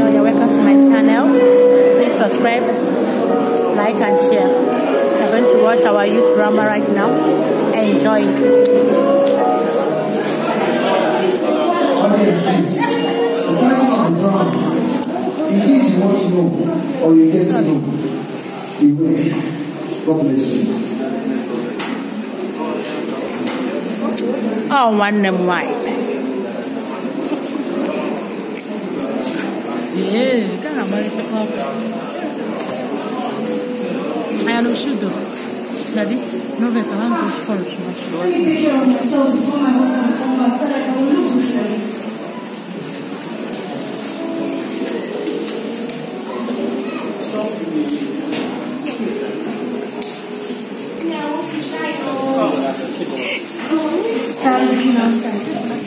You're welcome to my channel. Please subscribe, like and share. We're going to watch our youth drama right now. Enjoy. Okay, please. The title of the drama. In case you want to know or you get to know, beware. God bless you. Oh, one name why? Yeah, kind of very difficult. I am sure though. Daddy, no better. I want to fall too much. Let me take care of myself before my husband comes back so that I will look good for you. Start looking outside.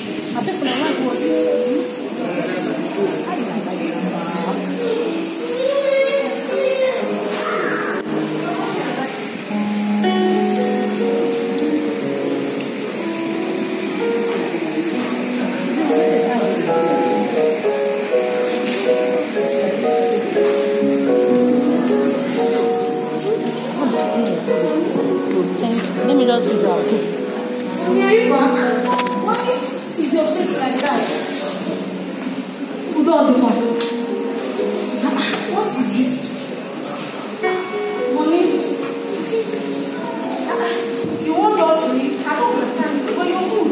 Let me just do that. Mommy, are you back? Why is your face like that? What is this? Mommy? You want lottery? I don't understand, but you're good.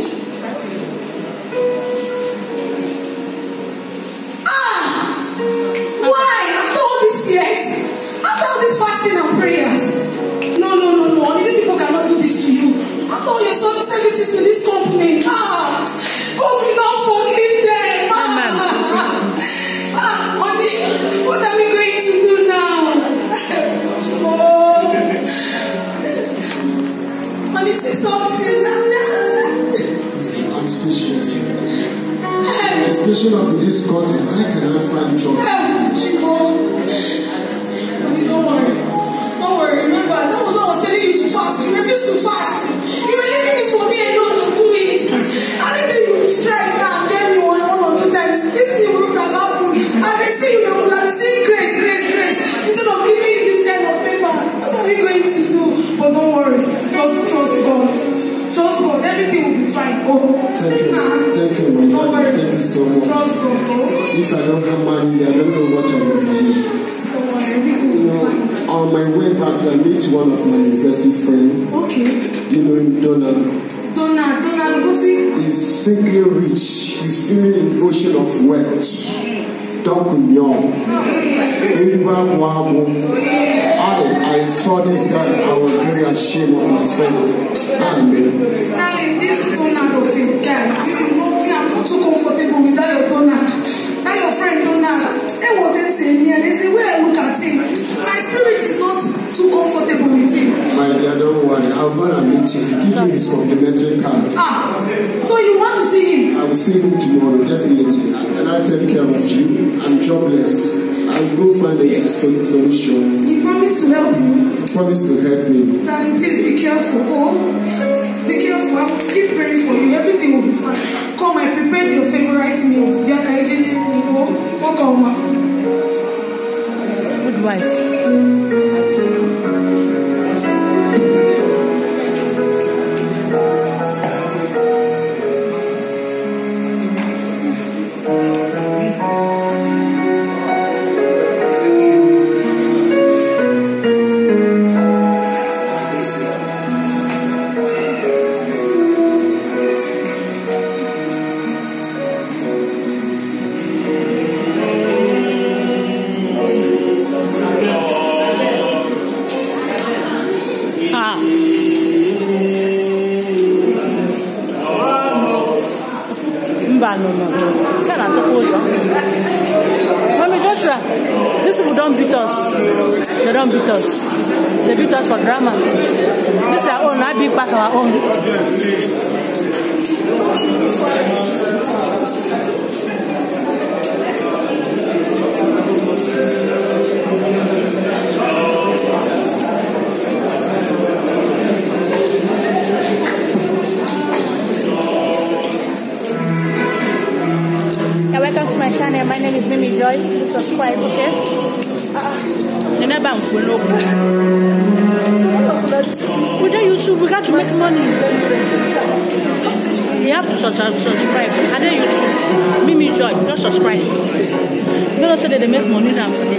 Why? After all these years? After all this fasting and prayers? No. I mean, these people cannot do this to you. After all your services to this company, God will not forgive them. Honey, what are we going to do now? Honey, say something. I'm speechless. Especially of this country, where can I find job? Honey, don't worry. Remember, that was what I was telling you to fast. You refused to fast. You were leaving it for me alone to do it. I didn't know you would strike now, join me one or two times. This thing will not have happened. As I see you now, I'm seeing grace. Instead of giving you this kind of paper, what are we going to do? But don't worry. Just trust God. Trust God. Everything will be fine. Oh, Thank you, my don't worry. Thank you so much. Trust God. If I don't have money, I don't know what I'm going to do. Don't worry. Everything will be fine. On my way back, I meet one of my university friends. Okay. You know him, Donald. Donald, what's he? He's simply rich. He's swimming in the ocean of wealth. Young. I saw this guy. I was very ashamed of myself. Amen. Darling, this Donald of a guy, you know me, I'm not too comfortable with that your Donald. That your friend Donald. They wouldn't say me, and there's the way I look at him. My spirit is not too comfortable with him. My dear, don't worry. I'm gonna meet him. Give me his complimentary card. So you want to see him? I will see him tomorrow, definitely. And I'll take care of you. I'm jobless. I'll go find a solution. He promised to help you. He promised to help me. Darling, please be careful. Be careful. I will keep praying for you. Everything will be fine. Come, I prepared your favorite meal. Good wife. No. Mommy, these people don't beat us. They don't beat us. They beat us for drama. This is our own. I beat back our own. Welcome to my channel. My name is Mimi Jo. enjoy, please subscribe, okay? You never will know. With the YouTube, we got to make money. You have to subscribe. And then YouTube, Mimi Joy, just subscribe. You don't say that they make money now for them.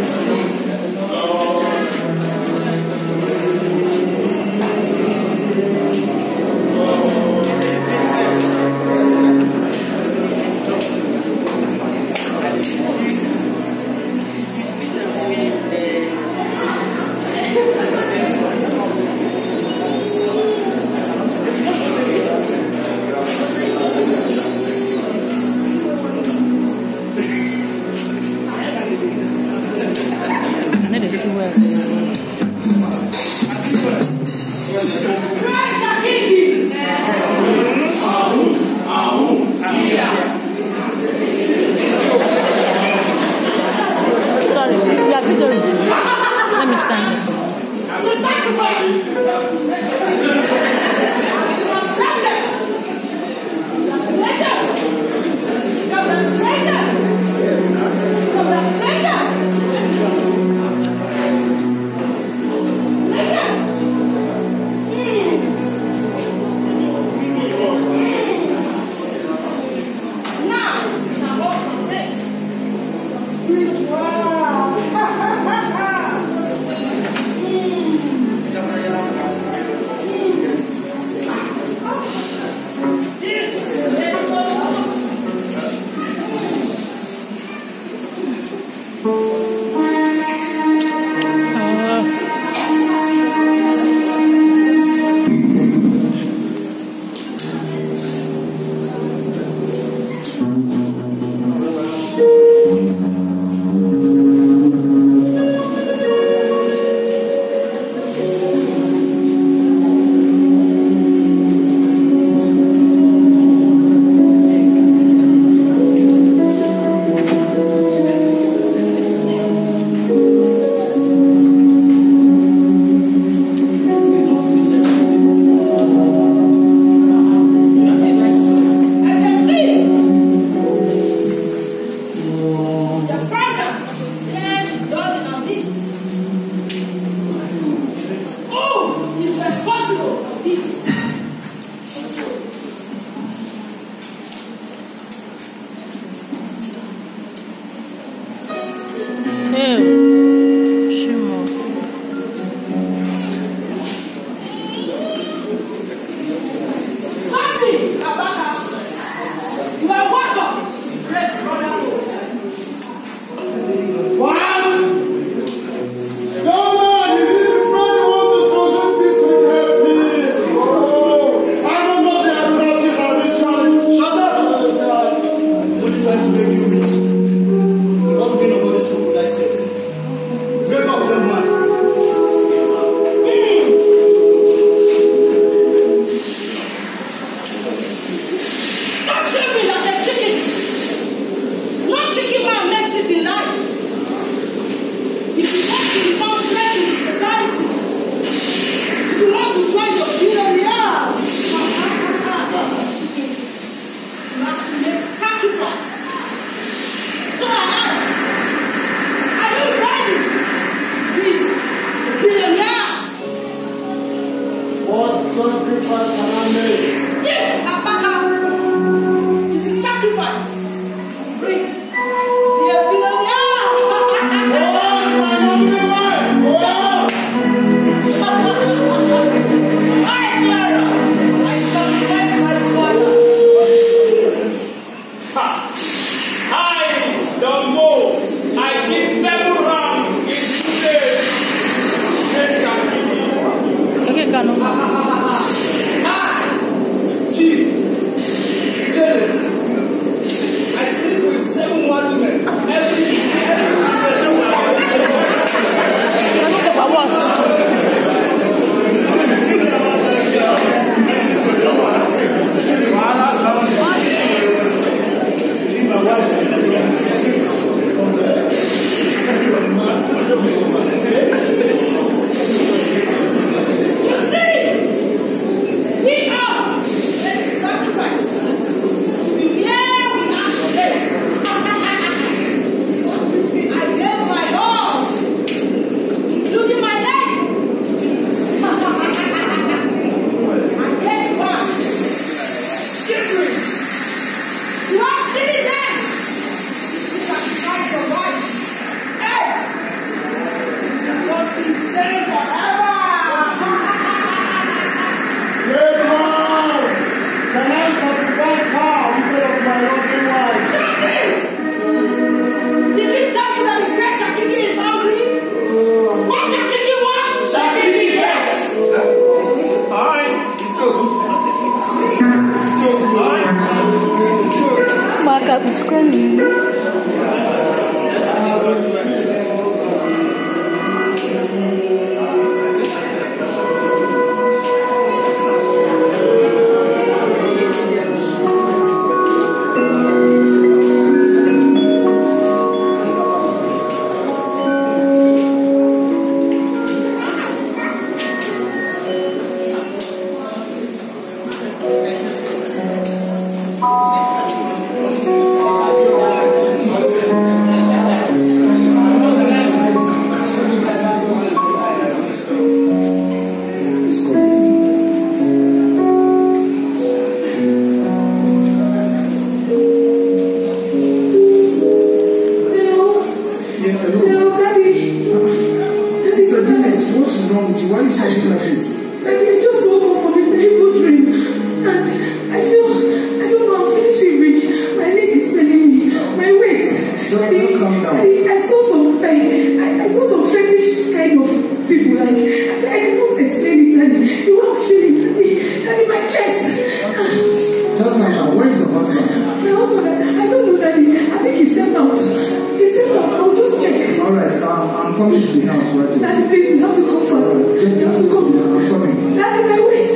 Yeah, hello. Hello, Daddy. Sister Janet, what is wrong with you? Why are you sounding like this? Daddy, I just woke up from a terrible dream. And I don't know, I'm feeling feverish. My leg is telling me, my waist. Just calm down. I saw some fetish kind of people, like, I cannot explain it, Daddy. You are feeling, Daddy, my chest. Just calm down. Where is your husband? My husband, I don't know, Daddy. I think he stepped out. I'll just check. Alright, I'm coming to the house right away. Daddy, please, you have to come first. You have to come. I'm coming. Daddy, my waist.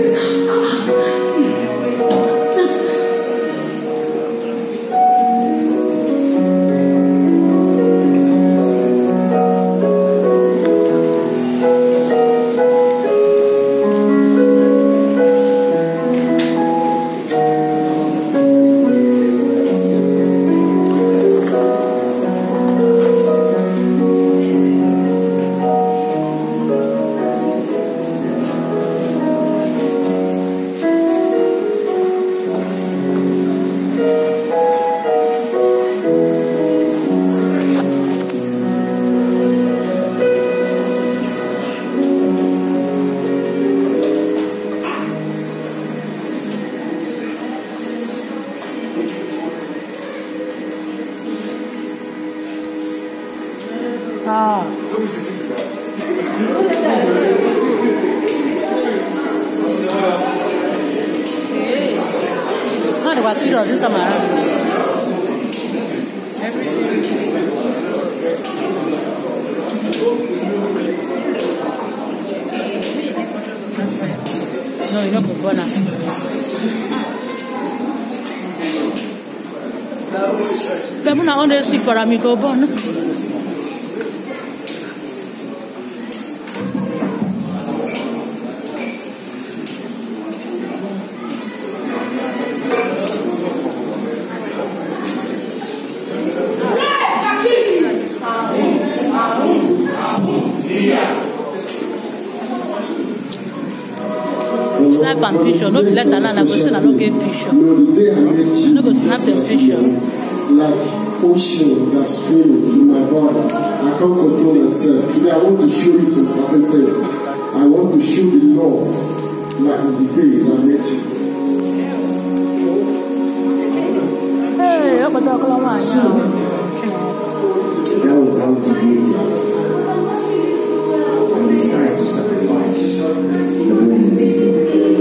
Serious this time around. No, you're not good, Bona. But I'm not on the sea for amigo, Bona. Snap and picture, no let Alana go send and get picture. No go snap them picture. Like ocean that's flowing in my body. I can't control myself. Today I want to show you some certain things. I want to show the love like the days I met you. Hey, I'm talking about That was how we created. And decided to sacrifice the woman they do.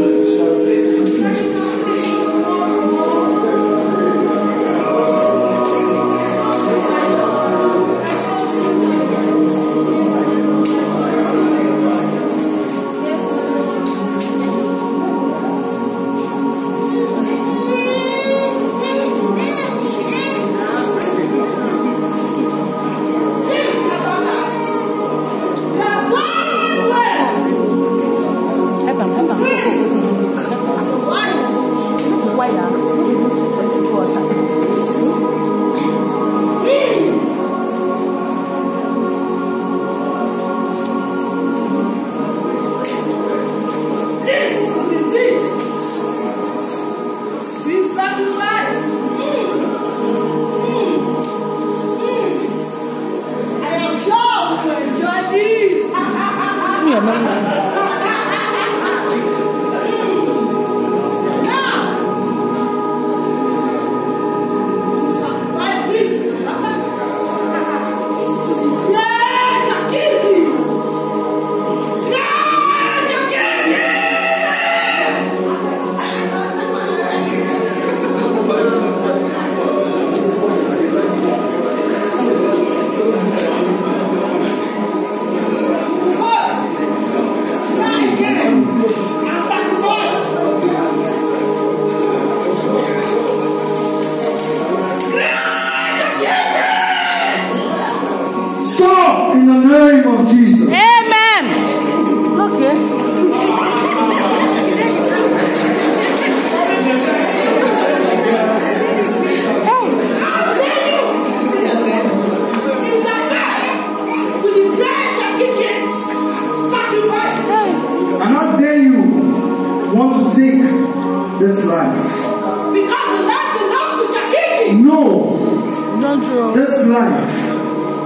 This life. Because the life belongs to Chakiki. No. Don't throw. This life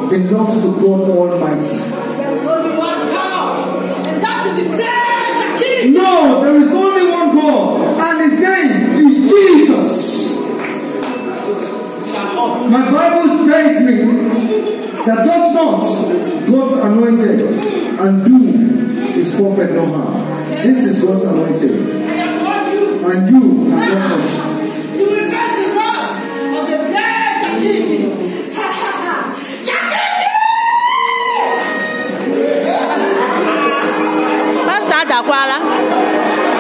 belongs to God Almighty. There's only one God, and that is the great King. No, there is only one God, and his name is Jesus. My Bible tells me that touch not God's anointed and do his prophet no harm. This is God's anointed, and you cannot touch it. You will face the wrath of the great King. Pastor Adakwala.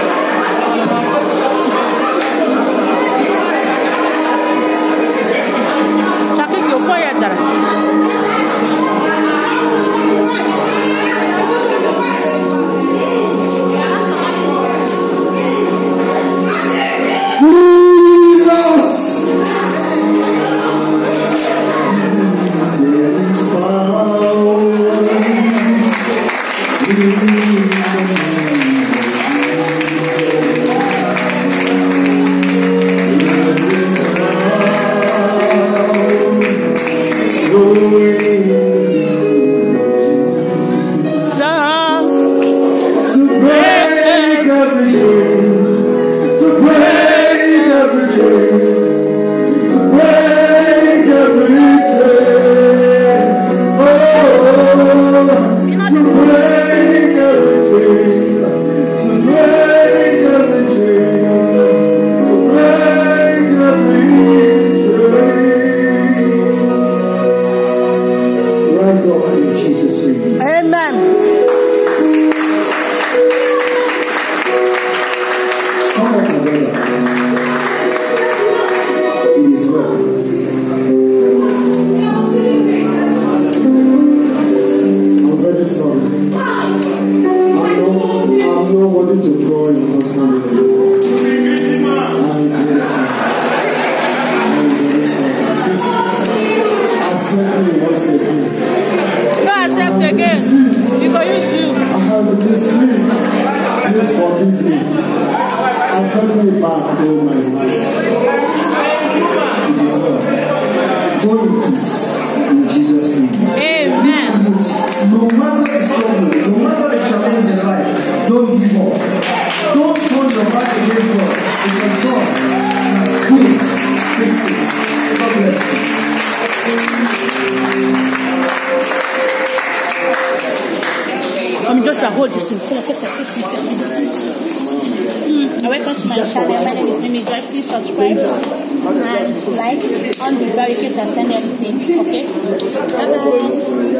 Welcome to my channel. My name is Mimi Joy. Please subscribe and like on the barricades and send everything. Okay? Bye-bye.